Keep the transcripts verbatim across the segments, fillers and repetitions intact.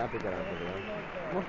picar algo, ¿verdad? No.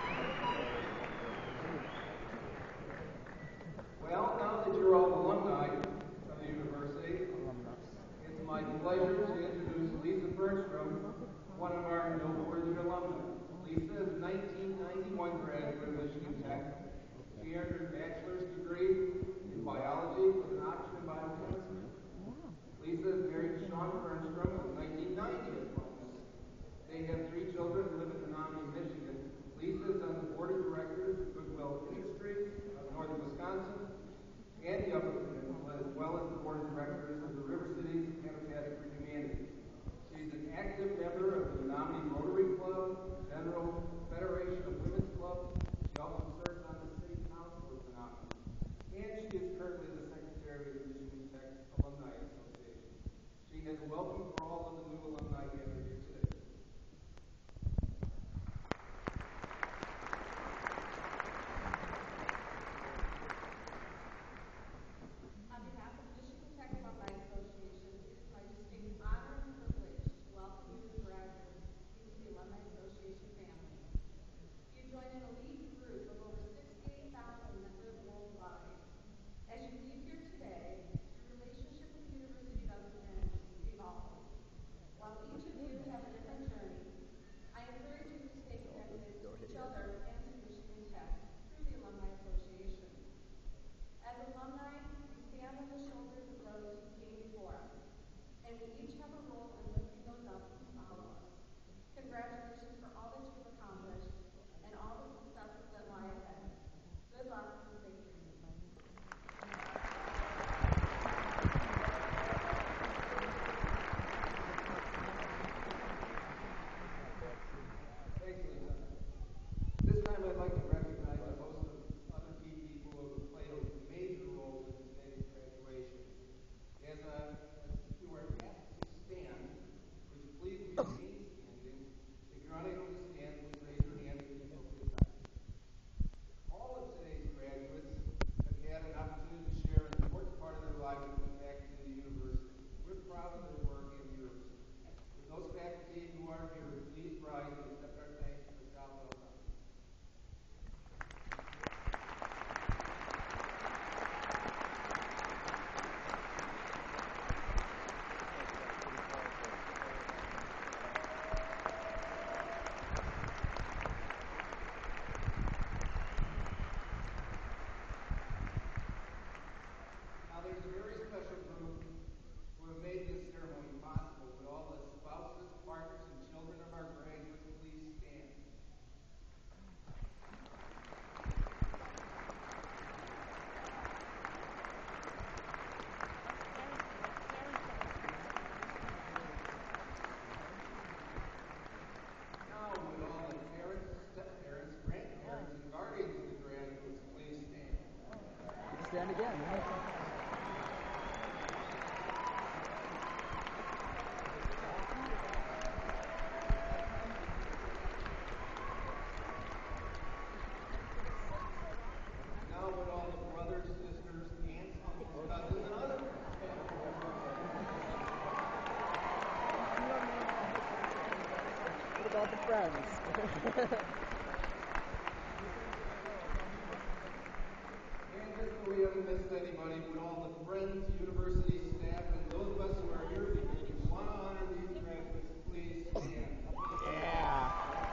Well, now that you're all alumni of the university, it's my pleasure to introduce Lisa Bergstrom, one of our noteworthy alumni. Lisa is a nineteen ninety-one graduate of Michigan Tech. She earned her bachelor's degree in biology with an option in biochemistry. Lisa is married to Sean Bergstrom with nineteen ninety alumnus. They have three children and live in Menominee, Michigan. Lisa is on the board of directors of Goodwill Industries of Northern Wisconsin and the Upper Peninsula, as well as the board of directors of the River Cities Habitat for Humanity. She's an active member of the Menominee Rotary Club, General Federation of Women's Clubs. She also serves on the City Council of Menominee. And she is currently the secretary of the Michigan Tech Alumni Association. She has a welcome for all of the new alumni gathered here today. On behalf of the Michigan Tech Alumni Association, it is my distinct honor and privilege to welcome you as graduates into the Alumni Association family. You join an elite group of over sixty-eight thousand members worldwide. As you leave here today, your relationship with the university doesn't end, it evolves. While each of you have a different journey, I encourage you to stay connected to each other and to Michigan Tech through the Alumni Association. As alumni, we stand on the shoulders of those who came before us, and we each have a role in lifting those up who follow us. Congratulations for all that you've accomplished and all the successes that lie ahead. Good luck and stay tuned. Thanks, Lisa. This time I'd like to recognize a host of other key people who have played a major role in today's graduation. As, a, as you are asked to stand, would you please remain standing? If you're unable to stand, please raise your hand at the appropriate time. All of today's graduates have had an opportunity to share an important part of their lives with the faculty of the university. We're proud of their work and yours. With those faculty who are here, please rise and accept our thanks for the job well done. Now there's a very special group who have made this ceremony possible. Would all the spouses, partners, and children of our graduates please stand? Now would all the parents, step-parents, grandparents, and guardians of the graduates please stand? Stand again. Now would all the brothers, sisters, aunts, uncles, cousins, and other family members What about the friends? And just so we haven't missed anybody, would all the friends, university staff, and those of us who are here because we want to honor these graduates please stand? Yeah.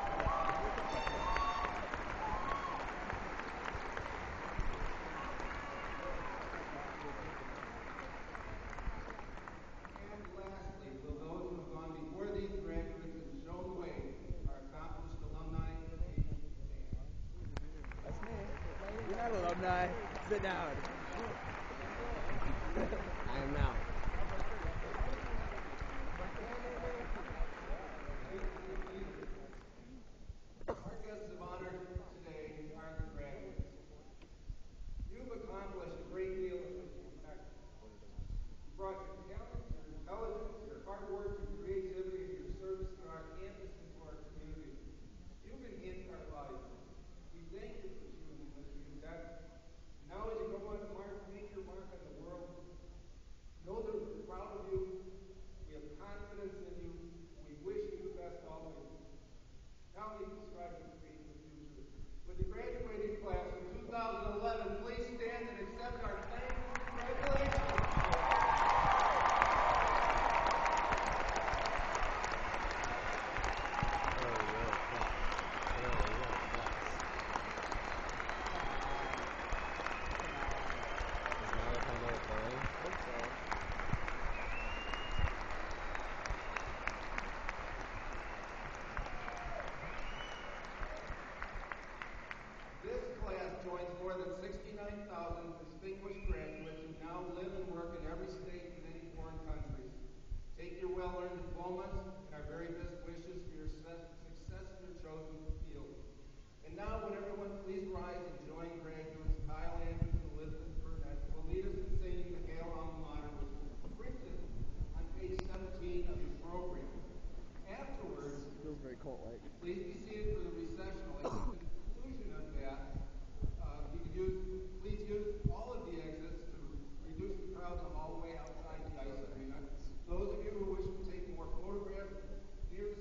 And lastly, will those who have gone before these graduates and shown the way, our accomplished alumni, please stand? That's me. You're not alumni. Sit down. I am now. Our guests of honor today are the graduates. You've accomplished a great deal at Michigan Tech. You brought your talent, your intelligence, your hard work, your creativity, and your service to our campus and to our community. You've enhanced our lives. We thank you for choosing Michigan Tech. Now as you go on to mark, make your mark on the world, more than sixty-nine thousand distinguished graduates who now live and work in every state and many foreign countries. Take your well-earned diplomas and our very best wishes for your success in your chosen field. And now, would everyone please rise and join graduates Kyle Andrews and Elizabeth Burnett, who will lead us in singing the Hail Alma Mater, which is printed on page seventeen of your program. Afterwards, Feels very cold, right? please be seated for the recessional. At the conclusion of that, uh, you can use, please use all of the exits to reduce the crowd in the hallway outside the ice arena. Those of you who wish to take more photographs near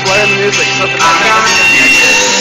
Play on the music.